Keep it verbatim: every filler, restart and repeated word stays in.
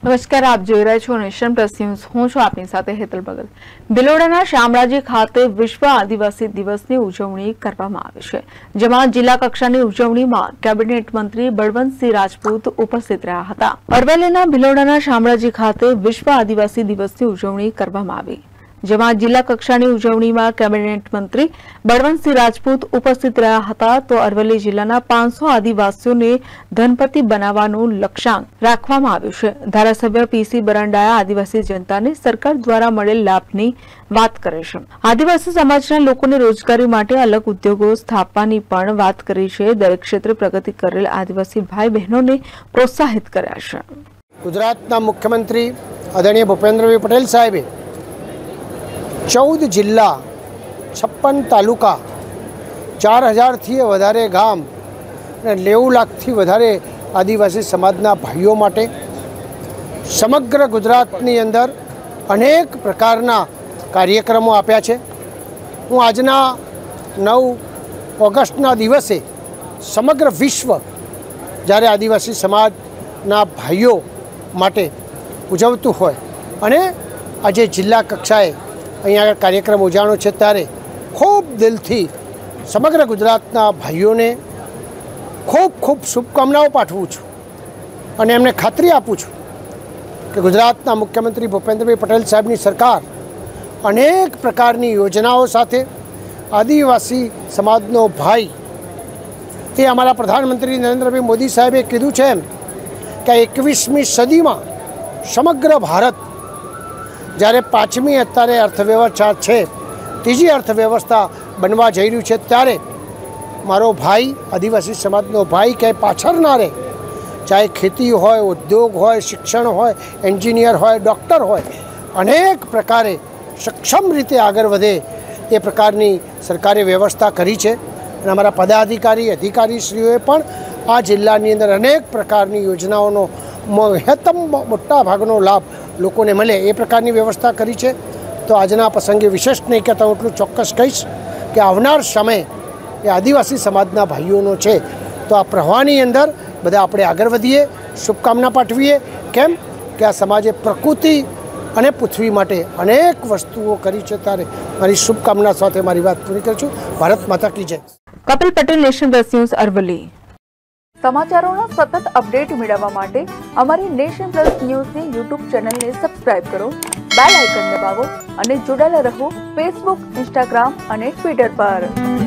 નમસ્કાર, આપ જોઈ રહ્યા છો નેશન પ્લસ ન્યૂઝ। હું છું આપની સાથે હેતલ ભગત। ભિલોડાના શામળાજી ખાતે વિશ્વ આદિવાસી દિવસની ઉજવણી કરવામાં આવી છે, જેમાં જિલ્લા કક્ષાની ઉજવણીમાં કેબિનેટ મંત્રી બળવંતસિંહ રાજપૂત ઉપસ્થિત રહ્યા હતા। અરવલ્લીના ભિલોડાના શામળાજી ખાતે વિશ્વ આદિવાસી દિવસની ઉજવણી કરવામાં આવી, જેમાં જિલ્લા કક્ષાની ઉજવણીમાં કેબિનેટ મંત્રી બળવંતસિંહ રાજપૂત ઉપસ્થિત રહ્યા હતા। તો અરવલ્લી જિલ્લાના પાંચસો આદિવાસીઓને ધનપતિ બનાવવાનું લક્ષ્યાંક રાખવામાં આવ્યું છે। ધારાસભ્ય પીસી બરંડાએ આદિવાસી જનતાને સરકાર દ્વારા મળેલ લાભની વાત કરી છે। આદિવાસી સમાજના લોકોને રોજગારી માટે અલગ ઉદ્યોગો સ્થાપવાની પણ વાત કરી છે। દરેક ક્ષેત્રે પ્રગતિ કરેલ આદિવાસી ભાઈ બહેનોને પ્રોત્સાહિત કર્યા છે। ગુજરાતના મુખ્યમંત્રી આદરણીય ભૂપેન્દ્રભાઈ પટેલ સાહેબે ચૌદ જિલ્લા, છપ્પન તાલુકા, ચાર હજારથી વધારે ગામ અને નેવું લાખથી વધારે આદિવાસી સમાજના ભાઈઓ માટે સમગ્ર ગુજરાતની અંદર અનેક પ્રકારના કાર્યક્રમો આપ્યા છે। હું આજના નવ ઓગસ્ટના દિવસે સમગ્ર વિશ્વ જ્યારે આદિવાસી સમાજના ભાઈઓ માટે ઉજવતું હોય અને આજે જિલ્લા કક્ષાએ અહીંયા આગળ કાર્યક્રમ ઉજાણો છે, ત્યારે ખૂબ દિલથી સમગ્ર ગુજરાતના ભાઈઓને ખૂબ ખૂબ શુભકામનાઓ પાઠવું છું અને એમને ખાતરી આપું છું કે ગુજરાતના મુખ્યમંત્રી ભૂપેન્દ્રભાઈ પટેલ સાહેબની સરકાર અનેક પ્રકારની યોજનાઓ સાથે આદિવાસી સમાજનો ભાઈ એ અમારા પ્રધાનમંત્રી નરેન્દ્રભાઈ મોદી સાહેબે કીધું છે એમ કે એકવીસમી સદીમાં સમગ્ર ભારત જ્યારે પાંચમી અત્યારે અર્થવ્યવસ્થા છે, ત્રીજી અર્થવ્યવસ્થા બનવા જઈ રહ્યું છે, ત્યારે મારો ભાઈ આદિવાસી સમાજનો ભાઈ ક્યાંય પાછળ ના રહે, ચાહે ખેતી હોય, ઉદ્યોગ હોય, શિક્ષણ હોય, એન્જિનિયર હોય, ડૉક્ટર હોય, અનેક પ્રકારે સક્ષમ રીતે આગળ વધે એ પ્રકારની સરકારે વ્યવસ્થા કરી છે। અને અમારા પદાધિકારી અધિકારીશ્રીઓએ પણ આ જિલ્લાની અંદર અનેક પ્રકારની યોજનાઓનો મહત્તમ મોટા ભાગનો લાભ લોકોને મળે એ પ્રકારની વ્યવસ્થા કરી છે। તો આજના પ્રસંગે વિશેષ નહીં કહેતા હું એટલું ચોક્કસ કહીશ કે આવનાર સમય એ આદિવાસી સમાજના ભાઈઓનો છે। તો આ પ્રવાહની અંદર બધા આપણે આગળ વધીએ, શુભકામના પાઠવીએ। કેમ કે આ સમાજે પ્રકૃતિ અને પૃથ્વી માટે અનેક વસ્તુઓ કરી છે, ત્યારે મારી શુભકામના સાથે મારી વાત પૂરી કરું છું। ભારત માતા કી જય। Kapil Patel, Nation Plus News, Aravalli. સમાચારોના સતત અપડેટ મેળવવા માટે અમારી નેશન પ્લસ ન્યૂઝની યુટ્યુબ ચેનલને સબસ્ક્રાઇબ કરો, બેલ આઇકન દબાવો અને જોડાયેલા રહો ફેસબુક, ઇન્સ્ટાગ્રામ અને ટ્વિટર પર।